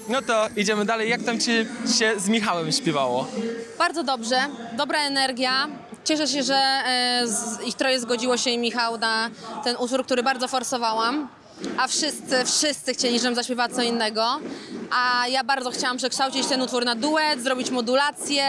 No to idziemy dalej. Jak tam ci się z Michałem śpiewało? Bardzo dobrze, dobra energia. Cieszę się, że ich troje zgodziło się i Michał na ten utwór, który bardzo forsowałam. A wszyscy chcieli, żebym zaśpiewała co innego. A ja bardzo chciałam przekształcić ten utwór na duet, zrobić modulację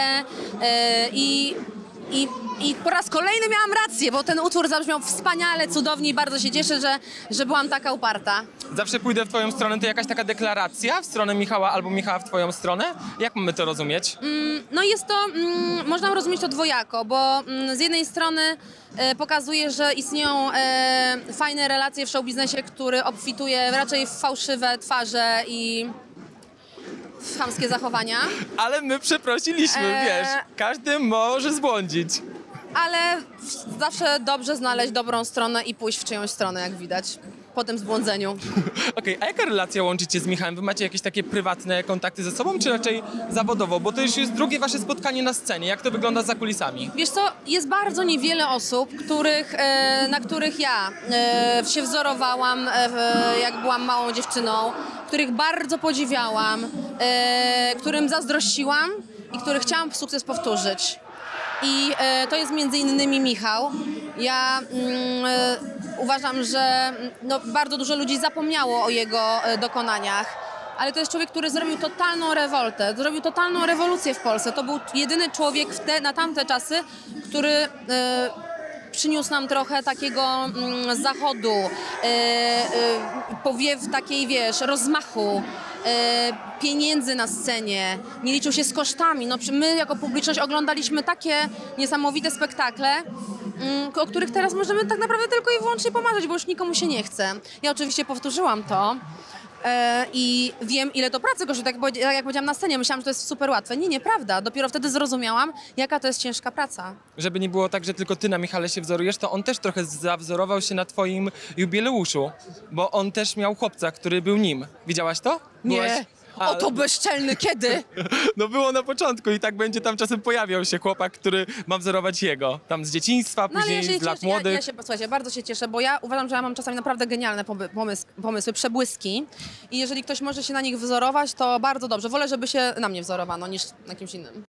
i po raz kolejny miałam rację, bo ten utwór zabrzmiał wspaniale, cudownie i bardzo się cieszę, że byłam taka uparta. Zawsze pójdę w twoją stronę. To jakaś taka deklaracja w stronę Michała albo Michała w twoją stronę? Jak mamy to rozumieć? No jest to, można rozumieć to dwojako, bo z jednej strony pokazuje, że istnieją fajne relacje w showbiznesie, który obfituje raczej w fałszywe twarze i w chamskie zachowania, Ale my przeprosiliśmy, wiesz, każdy może zbłądzić. ale zawsze dobrze znaleźć dobrą stronę i pójść w czyjąś stronę, jak widać, po tym zbłądzeniu. Okej, a jaka relacja łączy cię z Michałem? Wy macie jakieś takie prywatne kontakty ze sobą, czy raczej zawodowo? Bo to już jest drugie wasze spotkanie na scenie. Jak to wygląda za kulisami? Wiesz co, jest bardzo niewiele osób, na których ja się wzorowałam, jak byłam małą dziewczyną, których bardzo podziwiałam, którym zazdrościłam i których chciałam sukces powtórzyć. I to jest między innymi Michał. Ja uważam, że bardzo dużo ludzi zapomniało o jego dokonaniach. Ale to jest człowiek, który zrobił totalną rewoltę, zrobił totalną rewolucję w Polsce. To był jedyny człowiek na tamte czasy, który przyniósł nam trochę takiego zachodu, powiew takiej, wiesz, rozmachu, pieniędzy na scenie, nie liczył się z kosztami. No, my jako publiczność oglądaliśmy takie niesamowite spektakle, o których teraz możemy tak naprawdę tylko i wyłącznie pomarzyć, bo już nikomu się nie chce. Ja oczywiście powtórzyłam to. I wiem, ile to pracy kosztuje. Tak jak powiedziałam na scenie, myślałam, że to jest super łatwe. Nie, nieprawda. Dopiero wtedy zrozumiałam, jaka to jest ciężka praca. Żeby nie było tak, że tylko ty na Michale się wzorujesz, to on też trochę zawzorował się na twoim jubileuszu, bo on też miał chłopca, który był nim. Widziałaś to? Byłaś? O, to bezczelny, kiedy? No było na początku i tak będzie tam czasem pojawiał się chłopak, który ma wzorować jego. Tam z dzieciństwa, No, ale później z lat młodych. Słuchajcie, bardzo się cieszę, bo ja uważam, że ja mam czasami naprawdę genialne pomysły, przebłyski i jeżeli ktoś może się na nich wzorować, to bardzo dobrze. Wolę, żeby się na mnie wzorowano niż na kimś innym.